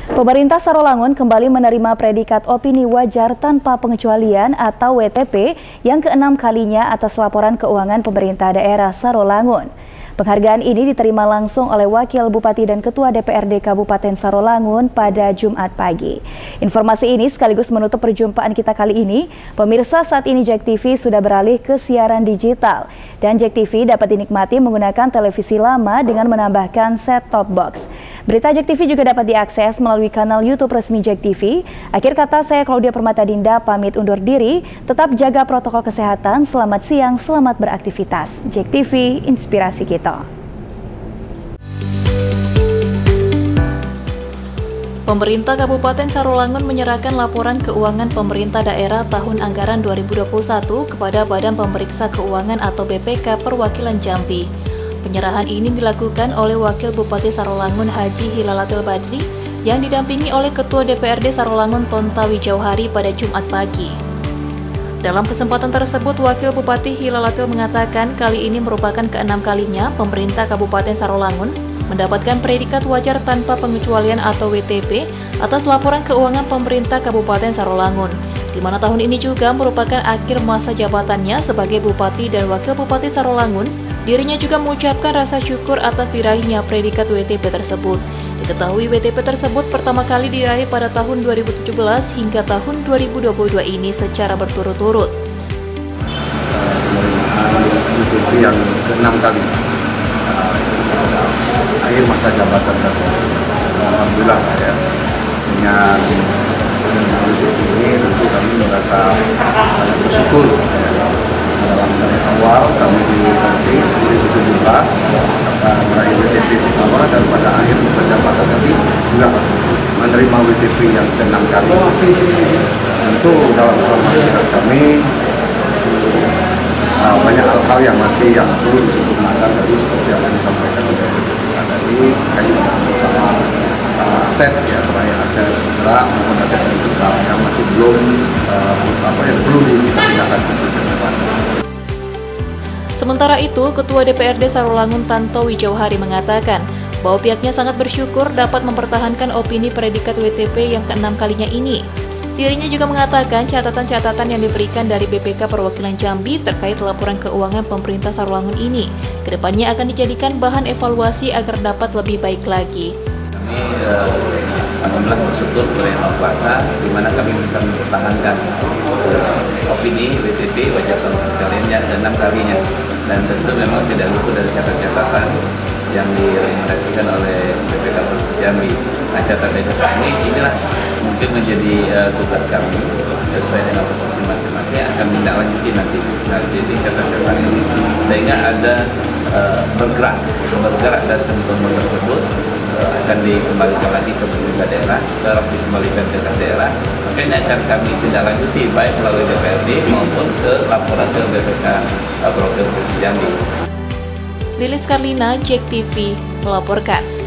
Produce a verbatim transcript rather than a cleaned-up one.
Pemerintah Sarolangun kembali menerima predikat opini wajar tanpa pengecualian atau W T P yang keenam kalinya atas laporan keuangan pemerintah daerah Sarolangun. Penghargaan ini diterima langsung oleh Wakil Bupati dan Ketua D P R D Kabupaten Sarolangun pada Jumat pagi. Informasi ini sekaligus menutup perjumpaan kita kali ini. Pemirsa, saat ini Jack T V sudah beralih ke siaran digital dan Jack T V dapat dinikmati menggunakan televisi lama dengan menambahkan set-top box. Berita Jack T V juga dapat diakses melalui kanal YouTube resmi Jack T V. Akhir kata, saya Claudia Permatadinda pamit undur diri. Tetap jaga protokol kesehatan. Selamat siang, selamat beraktivitas. Jack T V, inspirasi kita. Pemerintah Kabupaten Sarolangun menyerahkan laporan keuangan pemerintah daerah tahun anggaran dua ribu dua puluh satu kepada Badan Pemeriksa Keuangan atau B P K Perwakilan Jambi. Penyerahan ini dilakukan oleh Wakil Bupati Sarolangun Haji Hilalatul Badri yang didampingi oleh Ketua D P R D Sarolangun Tonta Wijauhari pada Jumat pagi. Dalam kesempatan tersebut, Wakil Bupati Hilalatul mengatakan kali ini merupakan keenam kalinya pemerintah Kabupaten Sarolangun mendapatkan predikat wajar tanpa pengecualian atau W T P atas laporan keuangan pemerintah Kabupaten Sarolangun, di mana tahun ini juga merupakan akhir masa jabatannya sebagai Bupati dan Wakil Bupati Sarolangun. Dirinya juga mengucapkan rasa syukur atas diraihnya predikat W T P tersebut. Diketahui W T P tersebut pertama kali diraih pada tahun dua ribu tujuh belas hingga tahun dua ribu dua puluh dua ini secara berturut-turut. W T P yang keenam kali akhir masa jabatan kami. Alhamdulillah ya, dengan dengan W T P ini tentu kami merasa sangat bersyukur ya. Dalam dari awal kami nanti dua ribu tujuh belas meraih W T P pertama dan pada akhir masa jabatan kami juga menerima W T P yang keenam kali. Tentu dalam aktivitas kami uh, banyak hal-hal yang masih yang perlu disempurnakan tadi seperti yang disampaikan oleh tadi kaitan bersama uh, aset ya, baik aset gerak maupun aset yang tetap yang masih belum uh, apa yang perlu kita tindakan ke depan. Sementara itu, Ketua D P R D Sarolangun Tonta Wijauhari mengatakan bahwa pihaknya sangat bersyukur dapat mempertahankan opini predikat W T P yang keenam kalinya ini. Dirinya juga mengatakan catatan-catatan yang diberikan dari B P K Perwakilan Jambi terkait laporan keuangan pemerintah Sarolangun ini kedepannya akan dijadikan bahan evaluasi agar dapat lebih baik lagi. Kami eh, alhamdulillah bersyukur pada Yang Maha Kuasa di mana kami bisa mempertahankan eh, opini W T P wajar tanpa pengecualian enam kalinya, dan tentu memang tidak luput dari catatan-catatan yang direkomendasikan oleh B P K Jambi. Nah, catatan-catatan ini inilah mungkin menjadi uh, tugas kami sesuai dengan proporsi masing-masing akan menindaklanjuti nanti nanti di catatan-catatan ini sehingga ada uh, bergerak bergerak dari teman-teman tersebut uh, akan dikembalikan lagi ke pemerintah daerah. Setelah dikembalikan ke daerah, maka ini akan kami tindaklanjuti baik melalui D P R D maupun ke laporan ke B P K uh, Provinsi Jambi. Lilis Karlina, Jack T V melaporkan.